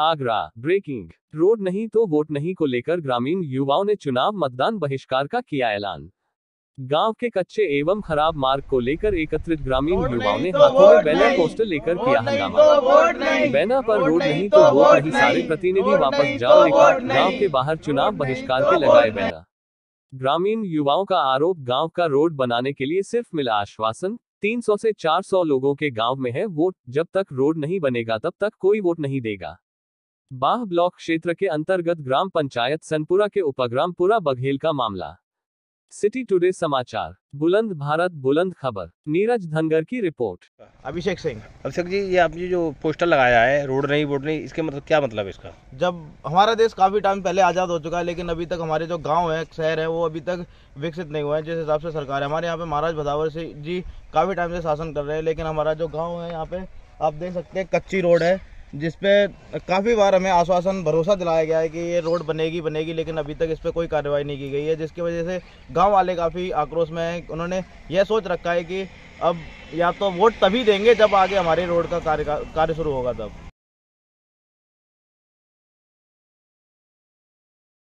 Agra. Breaking, road नहीं तो vote नहीं को लेकर ग्रामीण युवाओं ने चुनाव मतदान बहिष्कार का किया ऐलान। गांव के कच्चे एवं खराब मार्ग को लेकर एकत्रित ग्रामीण युवाओं ने हाथों में बैनर पोस्टर लेकर किया हंगामा। बैनर पर रोड नहीं तो वोट नहीं, सारे प्रतिनिधि वापस जाओ लिखा। गांव के बाहर चुनाव बहिष्कार के लगाए बैनर। ग्रामीण युवाओं का आरोप, गांव का रोड बनाने के लिए सिर्फ मिला आश्वासन। 300 से 400 लोगों के गांव में है वोट, जब तक रोड नहीं बनेगा तब तक कोई वोट नहीं देगा। बाह ब्लॉक क्षेत्र के अंतर्गत ग्राम पंचायत सनपुरा के उपग्राम पुरा बघेल का मामला। सिटी टुडे समाचार, बुलंद भारत बुलंद खबर। नीरज धनगर की रिपोर्ट। अभिषेक सिंह। अभिषेक जी, ये आपने जो पोस्टर लगाया है रोड नहीं वोट नहीं, इसके मतलब क्या मतलब है इसका? जब हमारा देश काफ़ी टाइम पहले आज़ाद हो चुका है, लेकिन अभी तक हमारे जो गांव है, शहर है, वो अभी तक विकसित नहीं हुआ है। जिस हिसाब से सरकार है हमारे यहाँ पे, महाराज भदावर सिंह जी काफ़ी टाइम से शासन कर रहे हैं, लेकिन हमारा जो गाँव है यहाँ पे आप देख सकते हैं कच्ची रोड है, जिसपे काफ़ी बार हमें आश्वासन भरोसा दिलाया गया है कि ये रोड बनेगी, लेकिन अभी तक इस पर कोई कार्रवाई नहीं की गई है, जिसकी वजह से गांव वाले काफ़ी आक्रोश में हैं। उन्होंने यह सोच रखा है कि अब या तो वोट तभी देंगे जब आगे हमारे रोड का कार्य शुरू होगा तब।